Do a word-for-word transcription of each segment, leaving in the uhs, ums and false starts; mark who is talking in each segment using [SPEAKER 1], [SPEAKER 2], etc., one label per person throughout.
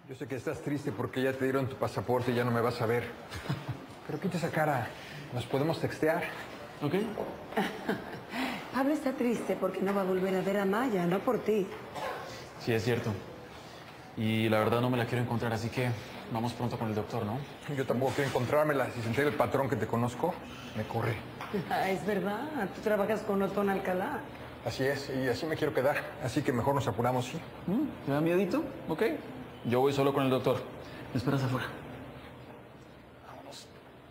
[SPEAKER 1] Yo sé que estás triste porque ya te dieron tu pasaporte y ya no me vas a ver. Pero quita esa cara. Nos podemos textear.
[SPEAKER 2] ¿Ok?
[SPEAKER 3] Pablo está triste porque no va a volver a ver a Maya, no por ti.
[SPEAKER 2] Sí, es cierto. Y la verdad no me la quiero encontrar, así que vamos pronto con el doctor, ¿no?
[SPEAKER 1] Yo tampoco quiero encontrármela. Si se entera el patrón que te conozco, me corre.
[SPEAKER 3] Ah, es verdad, tú trabajas con Otón Alcalá.
[SPEAKER 1] Así es, y así me quiero quedar. Así que mejor nos apuramos, ¿sí?
[SPEAKER 2] Mm, ¿Te da miedito? Ok. Yo voy solo con el doctor. ¿Me esperas afuera? Vámonos.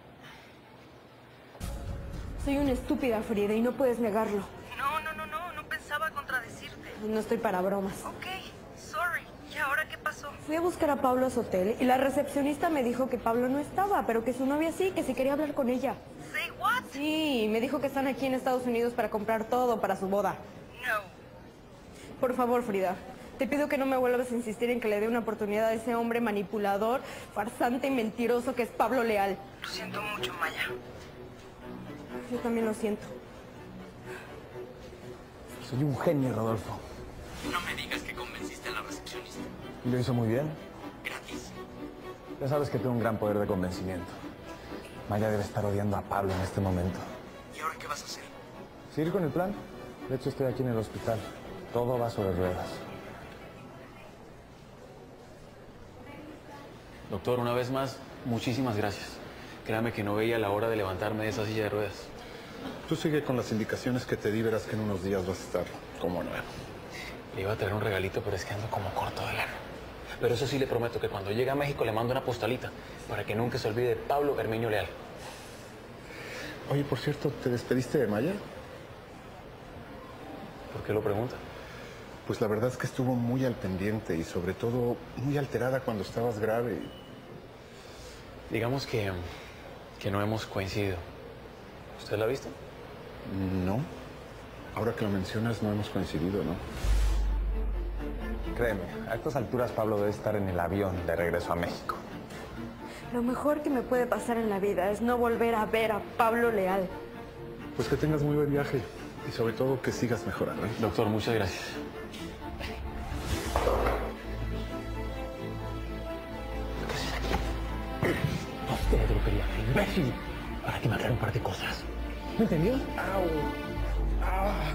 [SPEAKER 4] Soy una estúpida, Frida, y no puedes negarlo.
[SPEAKER 5] No, no, no, no, no pensaba contradecirte.
[SPEAKER 4] No estoy para bromas.
[SPEAKER 5] Ok, sorry. ¿Y ahora qué pasó?
[SPEAKER 4] Fui a buscar a Pablo a su hotel y la recepcionista me dijo que Pablo no estaba, pero que su novia sí, que si quería hablar con ella.
[SPEAKER 5] Say what?
[SPEAKER 4] Sí, me dijo que están aquí en Estados Unidos para comprar todo para su boda.
[SPEAKER 5] No.
[SPEAKER 4] Por favor, Frida, te pido que no me vuelvas a insistir en que le dé una oportunidad a ese hombre manipulador, farsante y mentiroso que es Pablo Leal.
[SPEAKER 5] Lo siento mucho, Maya.
[SPEAKER 4] Yo también lo siento.
[SPEAKER 6] Soy un genio, Rodolfo.
[SPEAKER 7] No me digas que convenciste a la recepcionista.
[SPEAKER 6] ¿Y lo hizo muy bien?
[SPEAKER 7] Gratis.
[SPEAKER 6] Ya sabes que tengo un gran poder de convencimiento. Maya debe estar odiando a Pablo en este momento.
[SPEAKER 7] ¿Y ahora qué vas a hacer?
[SPEAKER 6] ¿Seguir con el plan? De hecho, estoy aquí en el hospital. Todo va sobre ruedas.
[SPEAKER 2] Doctor, una vez más, muchísimas gracias. Créame que no veía la hora de levantarme de esa silla de ruedas.
[SPEAKER 8] Tú sigue con las indicaciones que te di, verás que en unos días vas a estar como nuevo.
[SPEAKER 2] Le iba a traer un regalito, pero es que ando como corto de lana. Pero eso sí le prometo que cuando llegue a México le mando una postalita para que nunca se olvide de Pablo Herminio Leal.
[SPEAKER 8] Oye, por cierto, ¿te despediste de Maya?
[SPEAKER 2] ¿Por qué lo pregunta?
[SPEAKER 8] Pues la verdad es que estuvo muy al pendiente y sobre todo muy alterada cuando estabas grave.
[SPEAKER 2] Digamos que, que no hemos coincidido. ¿Usted la ha visto?
[SPEAKER 8] No. Ahora que lo mencionas, no hemos coincidido, ¿no?
[SPEAKER 6] Créeme, a estas alturas Pablo debe estar en el avión de regreso a México.
[SPEAKER 4] Lo mejor que me puede pasar en la vida es no volver a ver a Pablo Leal.
[SPEAKER 8] Pues que tengas muy buen viaje y sobre todo que sigas mejorando, ¿eh?
[SPEAKER 2] Doctor, muchas gracias. ¿Qué haces aquí? No te dropería, imbécil. Para que me aclare un par de cosas. ¿Me entendió?
[SPEAKER 1] ¡Au! ¡Ah!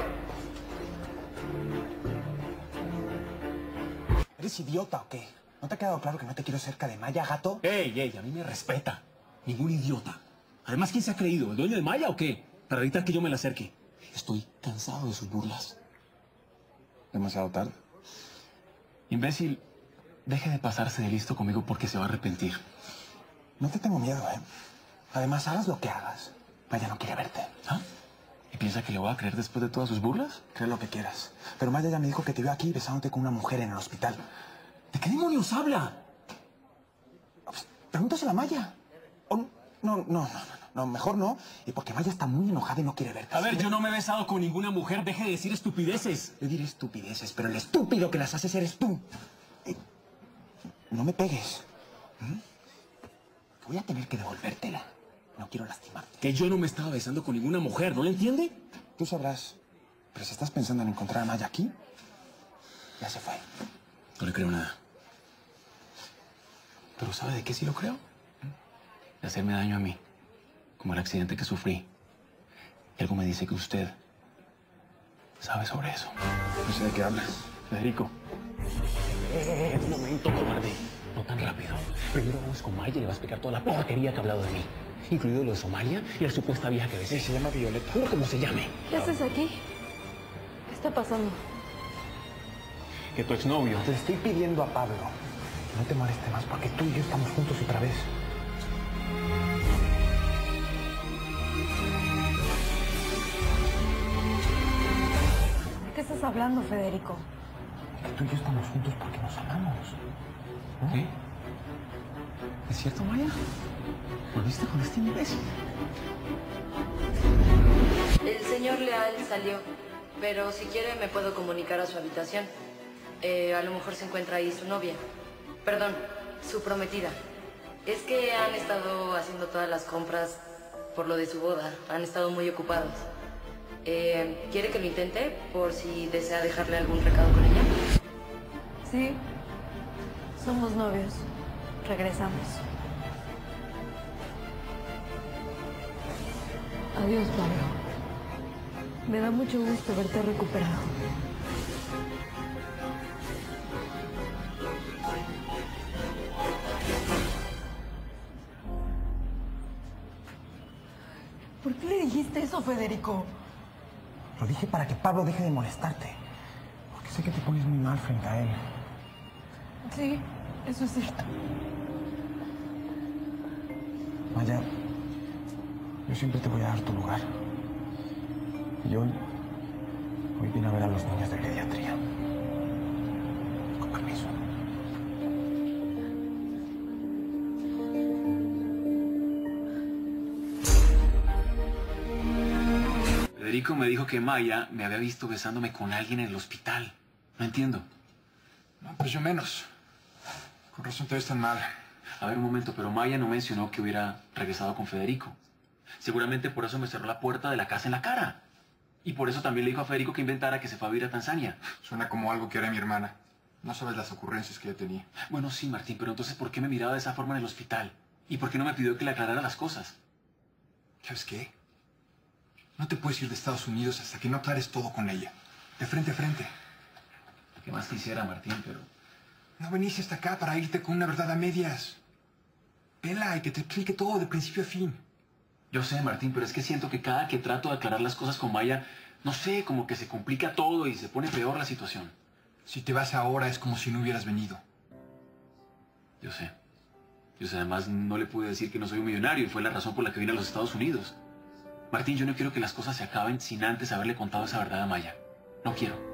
[SPEAKER 9] ¿Eres idiota o qué? ¿No te ha quedado claro que no te quiero cerca de Maya, gato?
[SPEAKER 7] ¡Ey, ey! A mí me respeta. Ningún idiota. Además, ¿quién se ha creído? ¿El dueño de Maya o qué? Para evitar que yo me la acerque. Estoy cansado de sus burlas.
[SPEAKER 8] Demasiado tarde.
[SPEAKER 2] Imbécil, deje de pasarse de listo conmigo porque se va a arrepentir.
[SPEAKER 9] No te tengo miedo, ¿eh? Además, hagas lo que hagas. Maya no quiere verte.
[SPEAKER 2] ¿Ah? ¿Y piensa que le voy a creer después de todas sus burlas?
[SPEAKER 9] Cree lo que quieras. Pero Maya ya me dijo que te vio aquí besándote con una mujer en el hospital.
[SPEAKER 7] ¿De qué demonios habla?
[SPEAKER 9] Pues, pregúntaselo a Maya. O, no, no, no, no, no, mejor no. Y porque Maya está muy enojada y no quiere verte.
[SPEAKER 7] A ver, yo no me he besado con ninguna mujer. Deje de decir estupideces.
[SPEAKER 9] Le diré estupideces, pero el estúpido que las haces eres tú. Eh, no me pegues. ¿Mm? Voy a tener que devolvértela. No quiero lastimarte.
[SPEAKER 7] Que yo no me estaba besando con ninguna mujer, ¿no le entiende?
[SPEAKER 9] Tú sabrás. Pero si estás pensando en encontrar a Maya aquí, ya se fue.
[SPEAKER 7] No le creo nada. Pero ¿sabe de qué sí lo creo?
[SPEAKER 2] De hacerme daño a mí, como el accidente que sufrí. Y algo me dice que usted sabe sobre eso.
[SPEAKER 8] No sé de qué hablas.
[SPEAKER 2] Federico. Eh, eh, un momento, cobarde. No tan rápido. Primero vamos con Maya y le va a explicar toda la porquería que ha hablado de mí. Incluido lo de Somalia y la supuesta vieja que besé.
[SPEAKER 8] Se llama Violeta.
[SPEAKER 2] Juro como se llame.
[SPEAKER 4] ¿Qué haces aquí? ¿Qué está pasando?
[SPEAKER 2] Que tu exnovio.
[SPEAKER 9] Te estoy pidiendo a Pablo que no te moleste más porque tú y yo estamos juntos otra vez.
[SPEAKER 4] ¿De qué estás hablando, Federico?
[SPEAKER 9] Que tú y yo estamos juntos porque nos amamos. ¿No?
[SPEAKER 2] ¿Qué? ¿Es cierto, Maya? ¿Volviste con este imbécil?
[SPEAKER 10] El señor Leal salió, pero si quiere me puedo comunicar a su habitación. Eh, a lo mejor se encuentra ahí su novia. Perdón, su prometida. Es que han estado haciendo todas las compras por lo de su boda. Han estado muy ocupados. Eh, ¿Quiere que lo intente por si desea dejarle algún recado con ella?
[SPEAKER 4] Sí. Somos novios. Regresamos. Adiós, Pablo. Me da mucho gusto verte recuperado. ¿Por qué le dijiste eso, Federico?
[SPEAKER 6] Lo dije para que Pablo deje de molestarte. Porque sé que te pones muy mal frente a él.
[SPEAKER 4] Sí, eso es cierto.
[SPEAKER 6] Maya, yo siempre te voy a dar tu lugar. Y hoy, hoy vine a ver a los niños de pediatría. Con permiso.
[SPEAKER 2] Federico me dijo que Maya me había visto besándome con alguien en el hospital. No entiendo.
[SPEAKER 1] No, pues yo menos. Con razón te ves tan mal.
[SPEAKER 2] A ver, un momento, pero Maya no mencionó que hubiera regresado con Federico. Seguramente por eso me cerró la puerta de la casa en la cara. Y por eso también le dijo a Federico que inventara que se fue a vivir a Tanzania.
[SPEAKER 1] Suena como algo que era mi hermana. No sabes las ocurrencias que yo tenía.
[SPEAKER 2] Bueno, sí, Martín, pero entonces ¿por qué me miraba de esa forma en el hospital? ¿Y por qué no me pidió que le aclarara las cosas?
[SPEAKER 1] ¿Sabes qué? No te puedes ir de Estados Unidos hasta que no aclares todo con ella. De frente a frente.
[SPEAKER 2] ¿Qué más quisiera, Martín, pero...?
[SPEAKER 1] No veniste hasta acá para irte con una verdad a medias. Vela y que te explique todo de principio a fin.
[SPEAKER 2] Yo sé, Martín, pero es que siento que cada que trato de aclarar las cosas con Maya, no sé, como que se complica todo y se pone peor la situación.
[SPEAKER 1] Si te vas ahora es como si no hubieras venido.
[SPEAKER 2] Yo sé. Yo sé, además no le pude decir que no soy un millonario y fue la razón por la que vine a los Estados Unidos. Martín, yo no quiero que las cosas se acaben sin antes haberle contado esa verdad a Maya. No quiero.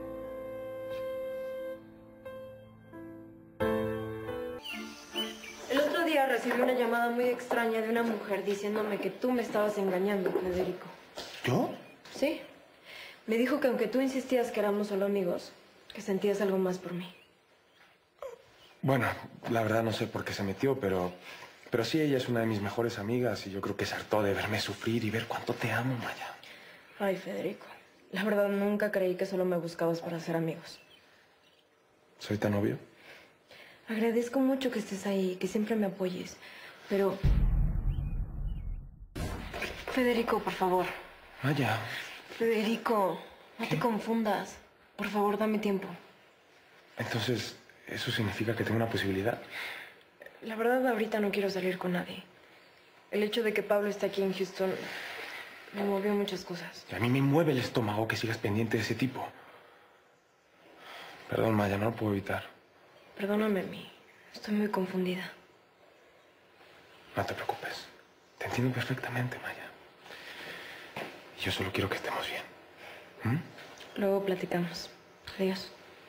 [SPEAKER 10] El otro día recibí una llamada muy extraña de una mujer diciéndome que tú me estabas engañando, Federico.
[SPEAKER 6] ¿Yo?
[SPEAKER 10] Sí. Me dijo que aunque tú insistías que éramos solo amigos, que sentías algo más por mí.
[SPEAKER 6] Bueno, la verdad no sé por qué se metió, pero... Pero sí, ella es una de mis mejores amigas y yo creo que se hartó de verme sufrir y ver cuánto te amo, Maya.
[SPEAKER 10] Ay, Federico. La verdad, nunca creí que solo me buscabas para ser amigos.
[SPEAKER 6] ¿Soy tan obvio?
[SPEAKER 10] Agradezco mucho que estés ahí, que siempre me apoyes, pero... Federico, por favor.
[SPEAKER 6] Maya.
[SPEAKER 10] Federico, no te confundas. Por favor, dame tiempo.
[SPEAKER 6] Entonces, ¿eso significa que tengo una posibilidad?
[SPEAKER 10] La verdad, ahorita no quiero salir con nadie. El hecho de que Pablo esté aquí en Houston me movió muchas cosas.
[SPEAKER 6] Y a mí me mueve el estómago que sigas pendiente de ese tipo. Perdón, Maya, no lo puedo evitar.
[SPEAKER 10] Perdóname a mí. Estoy muy confundida.
[SPEAKER 6] No te preocupes. Te entiendo perfectamente, Maya. Y yo solo quiero que estemos bien. ¿Mm?
[SPEAKER 10] Luego platicamos. Adiós.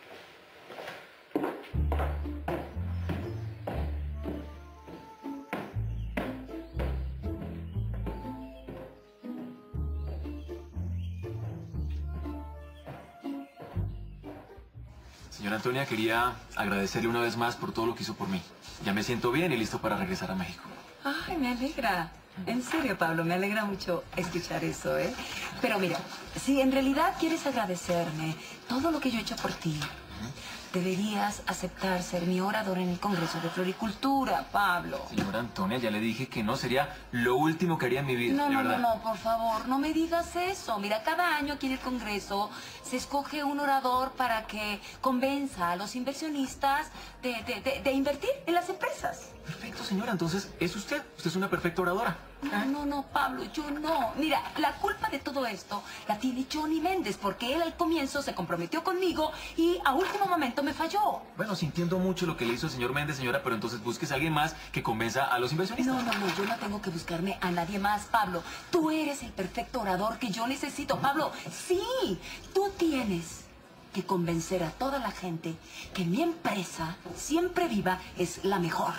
[SPEAKER 2] Señora Antonia, quería agradecerle una vez más por todo lo que hizo por mí. Ya me siento bien y listo para regresar a México.
[SPEAKER 3] Ay, me alegra. En serio, Pablo, me alegra mucho escuchar eso, ¿eh? Pero mira, si en realidad quieres agradecerme todo lo que yo he hecho por ti, deberías aceptar ser mi orador en el Congreso de Floricultura, Pablo.
[SPEAKER 2] Señora Antonia, ya le dije que no sería lo último que haría en mi vida,
[SPEAKER 3] No,
[SPEAKER 2] de
[SPEAKER 3] no,
[SPEAKER 2] verdad.
[SPEAKER 3] no, no, por favor, no me digas eso. Mira, cada año aquí en el Congreso se escoge un orador para que convenza a los inversionistas de, de, de, de invertir en las empresas.
[SPEAKER 2] Perfecto, señora. Entonces, ¿es usted? Usted es una perfecta oradora.
[SPEAKER 3] No, no, no, Pablo, yo no. Mira, la culpa de todo esto la tiene Johnny Méndez, porque él al comienzo se comprometió conmigo y a último momento me falló.
[SPEAKER 2] Bueno, sintiendo mucho lo que le hizo el señor Méndez, señora, pero entonces busques a alguien más que convenza a los inversionistas.
[SPEAKER 3] No, no, no, yo no tengo que buscarme a nadie más, Pablo. Tú eres el perfecto orador que yo necesito, Pablo. Sí, tú tienes que convencer a toda la gente que mi empresa, siempre viva, es la mejor.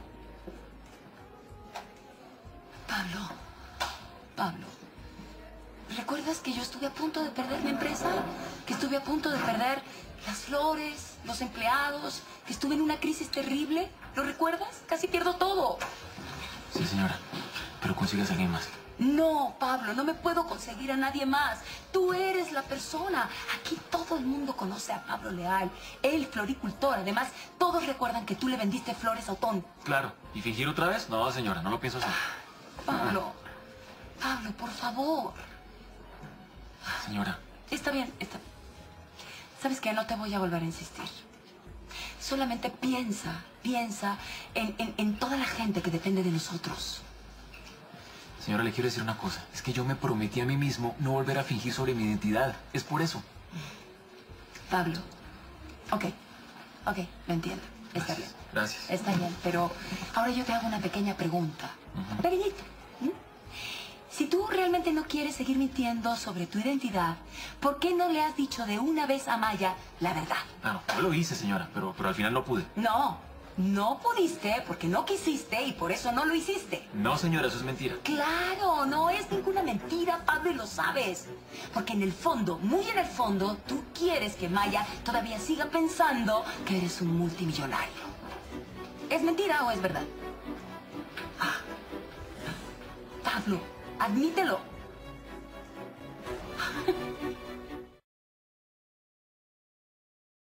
[SPEAKER 3] Pablo, Pablo, ¿recuerdas que yo estuve a punto de perder mi empresa? Que estuve a punto de perder las flores, los empleados, que estuve en una crisis terrible. ¿Lo recuerdas? Casi pierdo todo.
[SPEAKER 2] Sí, señora, pero consigues a alguien más.
[SPEAKER 3] No, Pablo, no me puedo conseguir a nadie más. Tú eres la persona. Aquí todo el mundo conoce a Pablo Leal, el floricultor. Además, todos recuerdan que tú le vendiste flores a Otón.
[SPEAKER 2] Claro. ¿Y fingir otra vez? No, señora, no lo pienso hacer.
[SPEAKER 3] Pablo, Pablo, por favor.
[SPEAKER 2] Señora.
[SPEAKER 3] Está bien, está... ¿Sabes qué? No te voy a volver a insistir. Solamente piensa, piensa en, en, en toda la gente que depende de nosotros.
[SPEAKER 2] Señora, le quiero decir una cosa. Es que yo me prometí a mí mismo no volver a fingir sobre mi identidad. Es por eso.
[SPEAKER 3] Pablo. Ok. Ok, lo entiendo. Está
[SPEAKER 2] Gracias.
[SPEAKER 3] bien.
[SPEAKER 2] Gracias.
[SPEAKER 3] Está bien, pero ahora yo te hago una pequeña pregunta.
[SPEAKER 2] Uh-huh.
[SPEAKER 3] Pequeñita. ¿Mm? Si tú realmente no quieres seguir mintiendo sobre tu identidad, ¿por qué no le has dicho de una vez a Maya la verdad?
[SPEAKER 2] Ah, no, yo lo hice, señora, pero, pero al final no pude.
[SPEAKER 3] No, no pudiste porque no quisiste y por eso no lo hiciste.
[SPEAKER 2] No, señora, eso es mentira.
[SPEAKER 3] Claro, no es ninguna mentira, Pablo, y lo sabes. Porque en el fondo, muy en el fondo, tú quieres que Maya todavía siga pensando que eres un multimillonario. ¿Es mentira o es verdad? Ah, Pablo, admítelo.